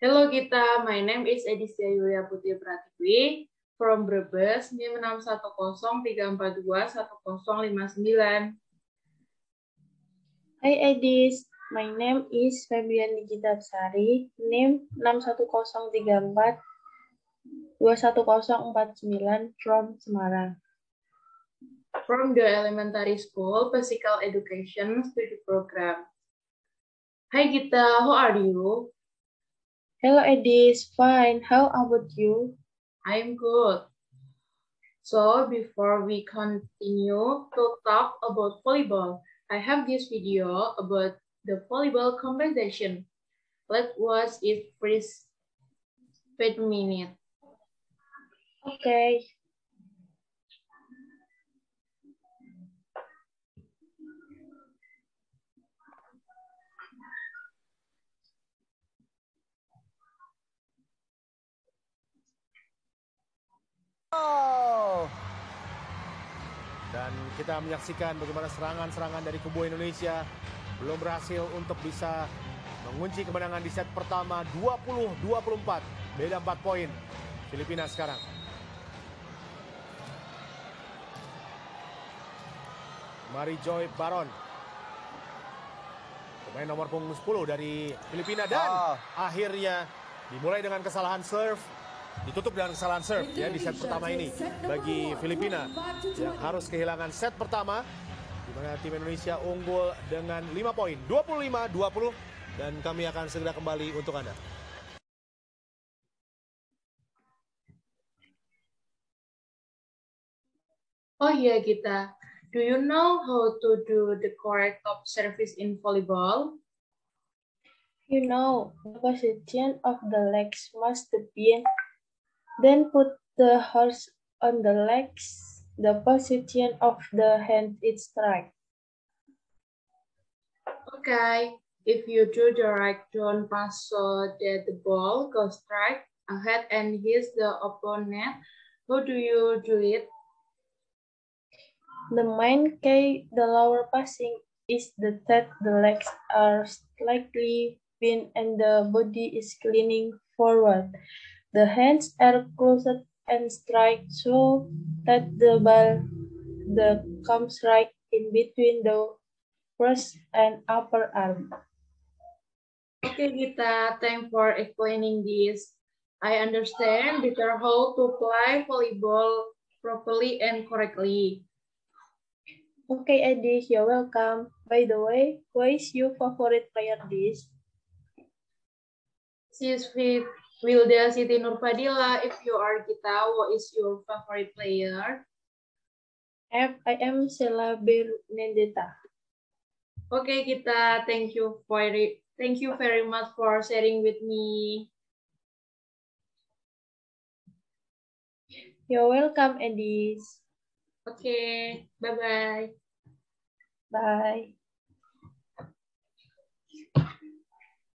Hello Gita, my name is Edisya Yulia Putri Pratiwi from Brebes, NIM 61034211059. Hi Edis, my name is Febian Nikita Sari, NIM 61034 from Semarang. From the elementary school physical education study program. Hi Gita, how are you? Hello Edis, fine. How about you? I'm good. So before we continue to talk about volleyball, I have this video about the volleyball competition. Let's watch it first 5 minutes. Okay. Dan kita menyaksikan bagaimana serangan-serangan dari kubu Indonesia belum berhasil untuk bisa mengunci kemenangan di set pertama 20-24. Beda 4 poin Filipina sekarang. Marijoy Baron, pemain nomor punggung 10 dari Filipina, dan akhirnya dimulai dengan kesalahan serve. Ditutup dengan kesalahan serve ya di set pertama ini bagi Filipina yang harus kehilangan set pertama, di mana tim Indonesia unggul dengan 5 poin, 25-20, dan kami akan segera kembali untuk Anda. Oh yeah, Gita. Do you know how to do the correct top service in volleyball? You know, the position of the legs must be. Then put the horse on the legs. The position of the hand is strike. Okay, if you do the right down pass so that the ball goes straight ahead and hits the opponent, how do you do it? The main key, the lower passing, is that the legs are slightly bent and the body is leaning forward. The hands are closed and strike so that the ball comes right in between the first and upper arm. Okay, Gita, thanks for explaining this. I understand better how to play volleyball properly and correctly. Okay, Edis, you're welcome. By the way, who is your favorite player this? She's with Wilda Siti Nurfadila. If you are Gita, what is your favorite player? I am Sheila Bernadetta. Okay, Gita, thank you very much for sharing with me. You're welcome, Edis. Okay, bye-bye. Bye.